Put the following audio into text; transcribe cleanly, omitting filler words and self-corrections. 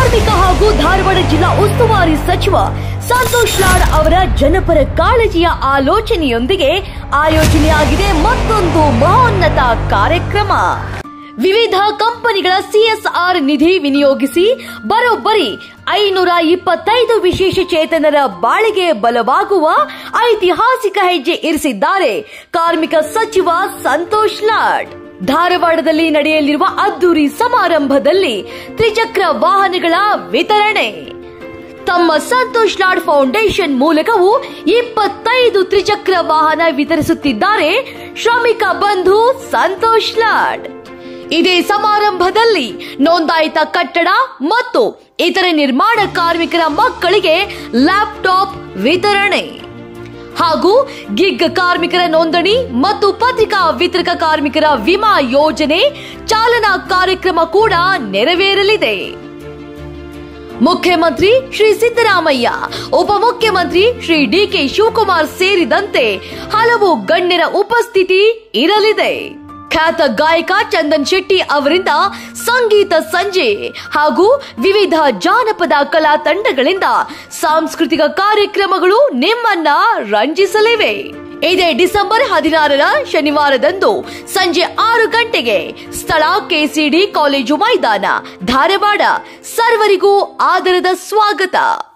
ಕಾರ್ಮಿಕ ಹಾಗೂ ಧಾರವಾಡ ಜಿಲ್ಲಾ ಉಸ್ತುವಾರಿ ಸಚಿವ ಸಂತೋಷ್ ಲಾಡ್ ಅವರ ಜನಪರ ಕಾಳಜಿಯ ಆಲೋಚನೆಯೊಂದಿಗೆ ಆಯೋಜನೆಯಾಗಿದೆ ಮತ್ತೊಂದು ಮಹೋನ್ನತ ಕಾರ್ಯಕ್ರಮ. ವಿವಿಧ ಕಂಪನಿಗಳ ಸಿಎಸ್ಆರ್ ನಿಧಿ ವಿನಿಯೋಗಿಸಿ ಬರೋಬ್ಬರಿ 525 ವಿಶೇಷ ಚೇತನರ ಬಾಳಿಗೆ ಬಲವಾಗುವ ಐತಿಹಾಸಿಕ ಹೆಜ್ಜೆ ಇರಿಸಿದ್ದಾರೆ ಕಾರ್ಮಿಕ ಸಚಿವ ಸಂತೋಷ್ ಲಾಡ್. ಧಾರವಾಡದಲ್ಲಿ ನಡೆಯಲಿರುವ ಅದ್ದೂರಿ ಸಮಾರಂಭದಲ್ಲಿ ತ್ರಿಚಕ್ರ ವಾಹನಗಳ ವಿತರಣೆ. ತಮ್ಮ ಸಂತೋಷ್ ಲಾಡ್ ಫೌಂಡೇಶನ್ ಮೂಲಕವೂ 25 ತ್ರಿಚಕ್ರ ವಾಹನ ವಿತರಿಸುತ್ತಿದ್ದಾರೆ ಶ್ರಮಿಕ ಬಂಧು ಸಂತೋಷ್ ಲಾಡ್. ಇದೇ ಸಮಾರಂಭದಲ್ಲಿ ನೋಂದಾಯಿತ ಕಟ್ಟಡ ಮತ್ತು ಇತರೆ ನಿರ್ಮಾಣ ಕಾರ್ಮಿಕರ ಮಕ್ಕಳಿಗೆ ಲ್ಯಾಪ್ಟಾಪ್ ವಿತರಣೆ ಹಾಗೂ ಗಿಗ್ ಕಾರ್ಮಿಕರ ನೋಂದಣಿ ಮತ್ತು ಪತ್ರಿಕಾ ವಿತರಕ ಕಾರ್ಮಿಕರ ವಿಮಾ ಯೋಜನೆ ಚಾಲನಾ ಕಾರ್ಯಕ್ರಮ ಕೂಡ ನೆರವೇರಲಿದೆ. ಮುಖ್ಯಮಂತ್ರಿ ಶ್ರೀ ಸಿದ್ದರಾಮಯ್ಯ, ಉಪಮುಖ್ಯಮಂತ್ರಿ ಶ್ರೀ ಡಿಕೆ ಶಿವಕುಮಾರ್ ಸೇರಿದಂತೆ ಹಲವು ಗಣ್ಯರ ಉಪಸ್ಥಿತಿ ಇರಲಿದೆ. ಖ್ಯಾತ ಗಾಯಕ ಚಂದನ್ ಶೆಟ್ಟಿ ಅವರಿಂದ ಸಂಗೀತ ಸಂಜೆ ಹಾಗೂ ವಿವಿಧ ಜಾನಪದ ಕಲಾ ತಂಡಗಳಿಂದ ಸಾಂಸ್ಕೃತಿಕ ಕಾರ್ಯಕ್ರಮಗಳು ನಿಮ್ಮನ್ನ ರಂಜಿಸಲಿವೆ. ಇದೇ ಡಿಸೆಂಬರ್ 16ರ ಶನಿವಾರದಂದು ಸಂಜೆ 6 ಗಂಟೆಗೆ ಸ್ಥಳ ಕೆಸಿಡಿ ಕಾಲೇಜು ಮೈದಾನ, ಧಾರವಾಡ. ಸರ್ವರಿಗೂ ಆದರದ ಸ್ವಾಗತ.